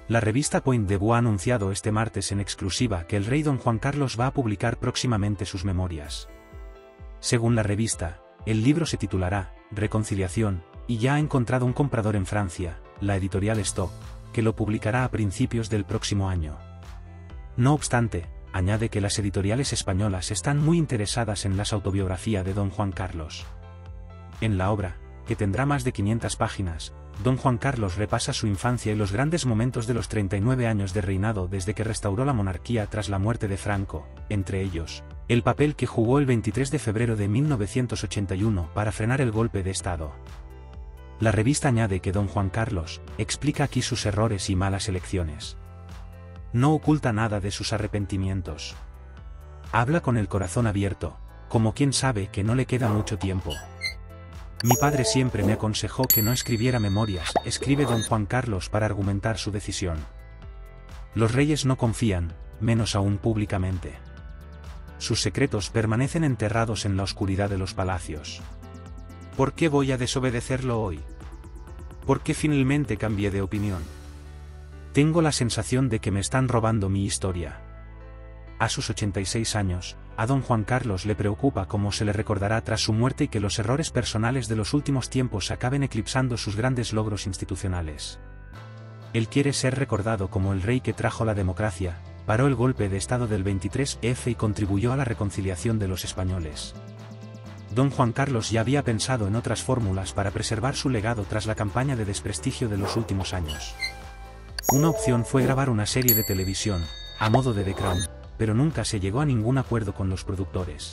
La revista Point de Vue ha anunciado este martes en exclusiva que el rey don Juan Carlos va a publicar próximamente sus memorias. Según la revista, el libro se titulará Reconciliación, y ya ha encontrado un comprador en Francia, la editorial Stock, que lo publicará a principios del próximo año. No obstante, añade que las editoriales españolas están muy interesadas en la autobiografía de don Juan Carlos. En la obra, que tendrá más de 500 páginas, don Juan Carlos repasa su infancia y los grandes momentos de los 39 años de reinado desde que restauró la monarquía tras la muerte de Franco, entre ellos, el papel que jugó el 23 de febrero de 1981 para frenar el golpe de Estado. La revista añade que don Juan Carlos explica aquí sus errores y malas elecciones. No oculta nada de sus arrepentimientos. Habla con el corazón abierto, como quien sabe que no le queda mucho tiempo. Mi padre siempre me aconsejó que no escribiera memorias, escribe don Juan Carlos para argumentar su decisión. Los reyes no confían, menos aún públicamente. Sus secretos permanecen enterrados en la oscuridad de los palacios. ¿Por qué voy a desobedecerlo hoy? ¿Por qué finalmente cambié de opinión? Tengo la sensación de que me están robando mi historia. A sus 86 años, a don Juan Carlos le preocupa cómo se le recordará tras su muerte y que los errores personales de los últimos tiempos acaben eclipsando sus grandes logros institucionales. Él quiere ser recordado como el rey que trajo la democracia, paró el golpe de Estado del 23F y contribuyó a la reconciliación de los españoles. Don Juan Carlos ya había pensado en otras fórmulas para preservar su legado tras la campaña de desprestigio de los últimos años. Una opción fue grabar una serie de televisión, a modo de The Crown, pero nunca se llegó a ningún acuerdo con los productores.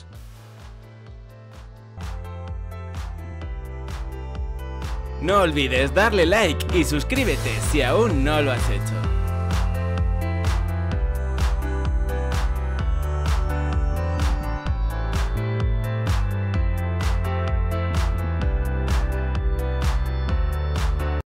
No olvides darle like y suscríbete si aún no lo has hecho.